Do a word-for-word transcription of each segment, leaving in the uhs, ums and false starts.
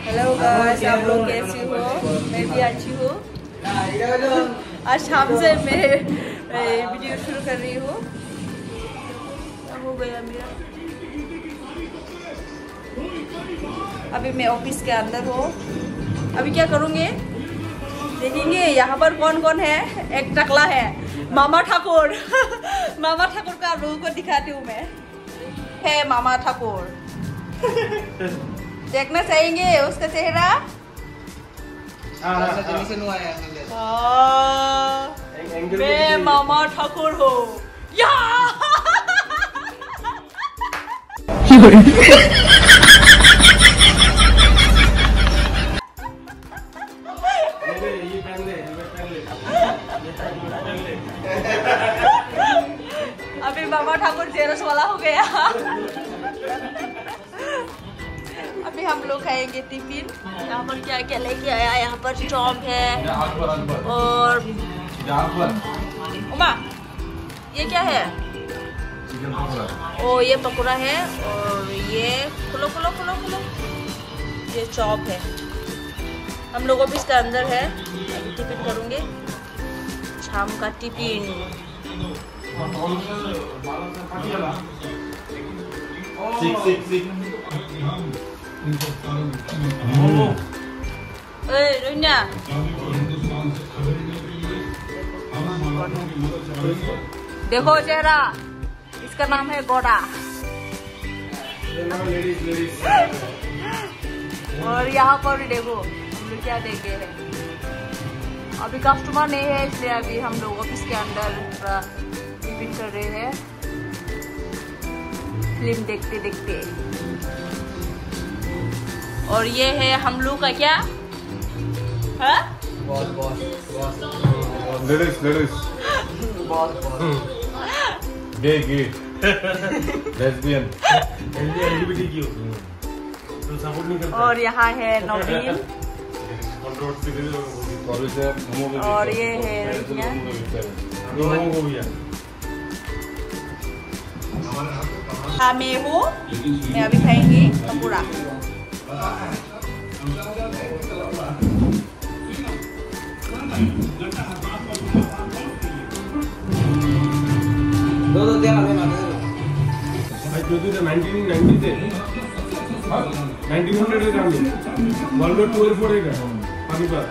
Hello guys, आप लोग कैसी हो? मैं भी अच्छी हूँ। आज शाम से मैं वीडियो शुरू कर रही हूँ। हो गया मेरा। अभी मैं ऑफिस के अंदर हूँ। अभी क्या करूँगी देखेंगे। यहाँ पर कौन कौन है। एक टकला है, मामा ठाकुर। मामा ठाकुर का लोगों को दिखाती हूँ मैं। है मामा ठाकुर। देखना चाहेंगे उसका चेहरा। मैं मामा ठाकुर हूँ। अभी मामा ठाकुर जेरस वाला हो गया। अभी हम लोग खाएंगे टिफिन। यहाँ पर क्या क्या लेके आया। यहाँ पर चॉप है और उमा ये क्या है। ओ ये पकौड़ा है और ये खुलो खुलो खुलो खुलो ये चॉप है। हम लोग ऑफिस के अंदर है। अभी टिफिन करूँगे शाम का टिफिन। देखो चेहरा, इसका नाम है गोड़ा। और यहाँ पर भी देखो हम लोग क्या देखे हैं। अभी कस्टमर नहीं है इसलिए अभी हम लोग ऑफिस के अंदर टिफिन कर रहे हैं, फिल्म देखते देखते। और ये है हम लोग का क्या है। Boss boss ladies ladies boss boss gay gay lesbian LGBTQ तो सपोर्ट नहीं करता। और यहाँ है नवीन और ये है रजिया। हाँ मैं हूँ। मैं अभी खाएंगी पकौड़ा। दो दो देना देना देना। भाई जो तो नाइनटीन नाइनटी से नाइनटीन हंड्रेड के दाम में वर्ल्ड टू और फोर है पानी पर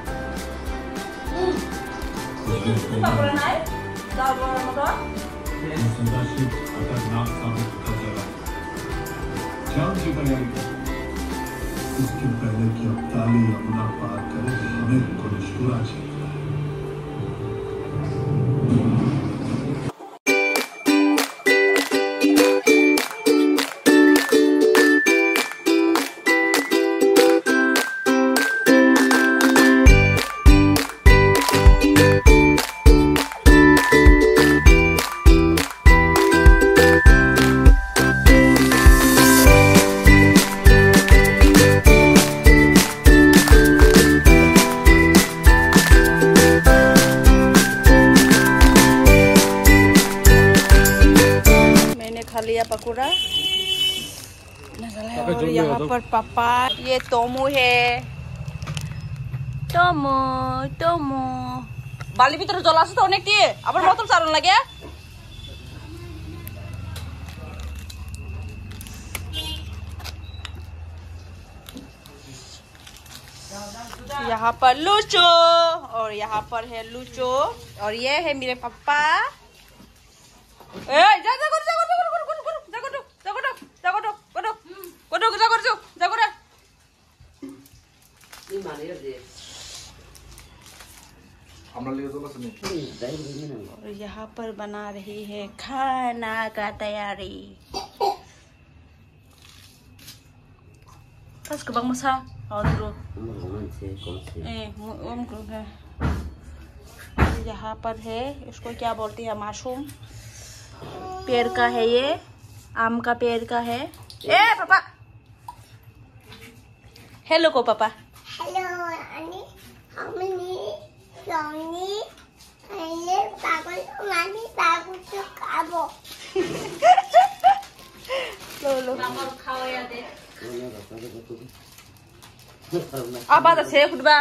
पकौड़ा नहीं दाल बड़ा मोटा। संघर्षित खतरनाक साबित होता चला। जान की तैयारी इसके पहले कि अब ताली यमुना पार करे हमें को निष्ठुरा चाहिए। लिया पकौड़ा। और यहाँ पर पापा ये तोमू है। तोमू तोमू बाली भीतर जल आसे तो अनेक दिए आबार मतम सारन लागे। यहाँ पर लूचो और यहाँ पर है लूचो और ये है मेरे पापा। ए जा जा कर जा कर जा कर जा कर जा कर जा कर जा कर जा कर जा कर नहीं माने दे हमरा लिए तो बस नहीं। और यहाँ पर बना रही है खाना का तैयारी। kas ke bang masa और यहाँ पर है इसको क्या बोलते हैं माशरूम। पेड़ का है ये, आम का पेड़ का है। ए पापा हेलो को पापा हेलो अनि हमनी सोनी अहिले पागल मानी बाबू को खाबो लो लो पागल खाओ या दे Apa tuh saya khutbah?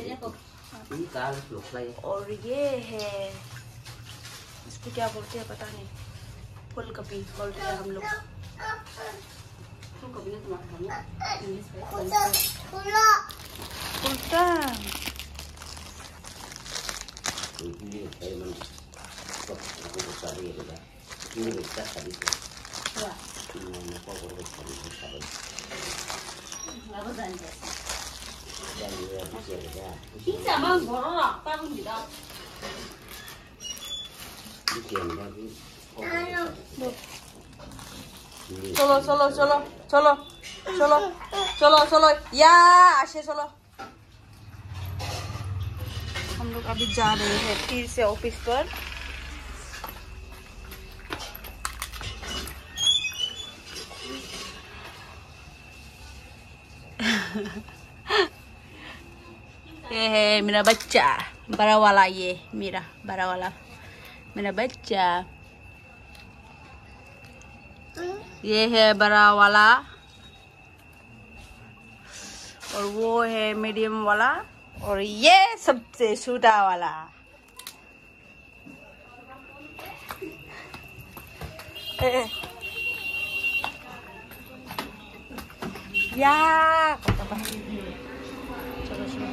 और ये है इसको क्या बोलते हैं पता नहीं, फूल कपी बोलते हैं हम लोग। उल्टा चलो चलो चलो चलो चलो चलो चलो या आशे चलो। हम लोग अभी जा रहे हैं फिर से ऑफिस पर। ये है मेरा बच्चा बड़ा वाला, ये मेरा बड़ा वाला मेरा बच्चा। ये है बड़ा वाला और वो है मीडियम वाला और ये सबसे छोटा वाला। ए, ए। या चलो चलो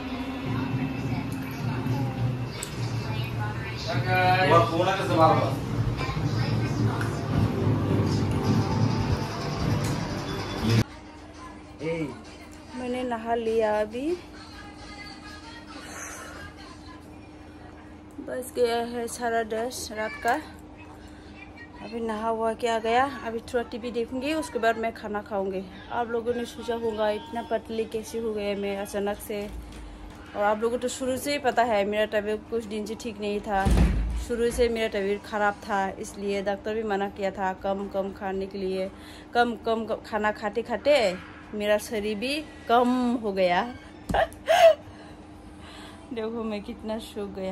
मैंने नहा लिया अभी, बस गया है सारा दस रात का। अभी नहा हुआ क्या गया, अभी थोड़ा टीवी देखूंगी, उसके बाद मैं खाना खाऊंगी। आप लोगों ने सोचा होगा इतना पतली कैसे हो गए मैं अचानक से। और आप लोगों को तो शुरू से ही पता है मेरा तबीयत कुछ दिन से ठीक नहीं था, शुरू से मेरा तबीयत ख़राब था, इसलिए डॉक्टर भी मना किया था कम कम खाने के लिए। कम कम खाना खाते खाते मेरा शरीर भी कम हो गया। देखो मैं कितना सूख गया।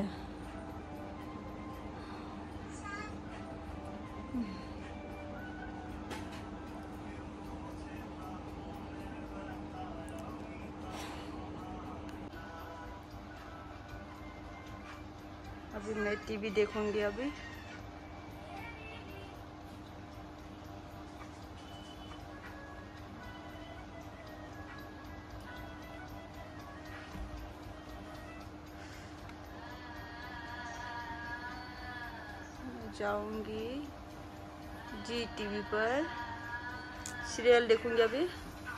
अभी मैं टीवी देखूंगी। अभी जाऊंगी जी टीवी पर सीरियल देखूंगी अभी।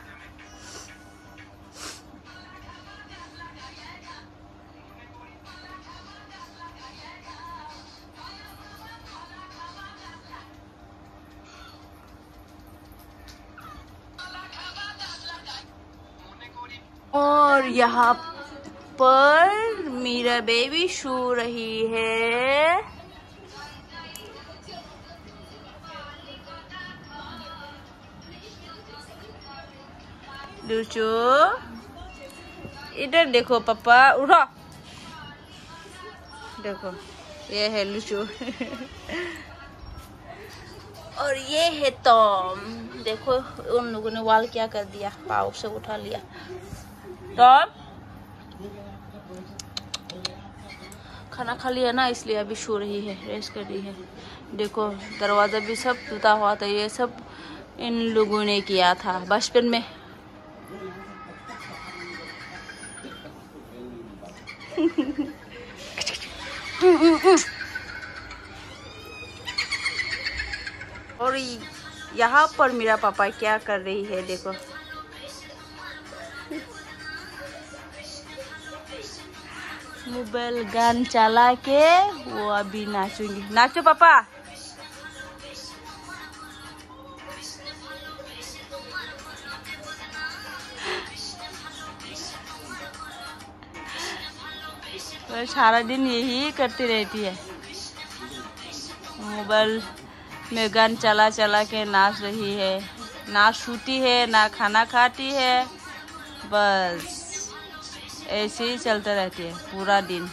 और यहाँ पर मेरा बेबी सो रही है। लूचू इधर देखो पापा, उठो देखो ये है लूचू। और ये है टॉम, देखो उन लोगों ने वाल क्या कर दिया, पाँव से उठा लिया। टॉम खाना खा लिया ना, इसलिए अभी सो रही है, रेस्ट कर रही है। देखो दरवाजा भी सब टूटा हुआ था, ये सब इन लोगों ने किया था बचपन में। और यहाँ पर मेरा पापा क्या कर रही है देखो। मोबाइल गान चला के वो अभी नाचूंगी। नाचो पापा। और सारा दिन यही करती रहती है, मोबाइल में गान चला चला के नाच रही है। ना सोती है ना खाना खाती है, बस ऐसे ही चलते रहती है पूरा दिन।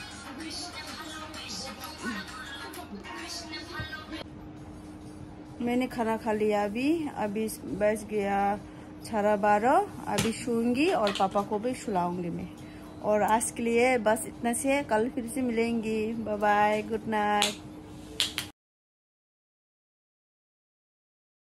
मैंने खाना खा लिया अभी। अभी बज गया साढ़े बारह अभी सोऊंगी और पापा को भी सुलाऊंगी मैं। और आज के लिए बस इतना से, कल फिर से मिलेंगी। Bye bye, good night.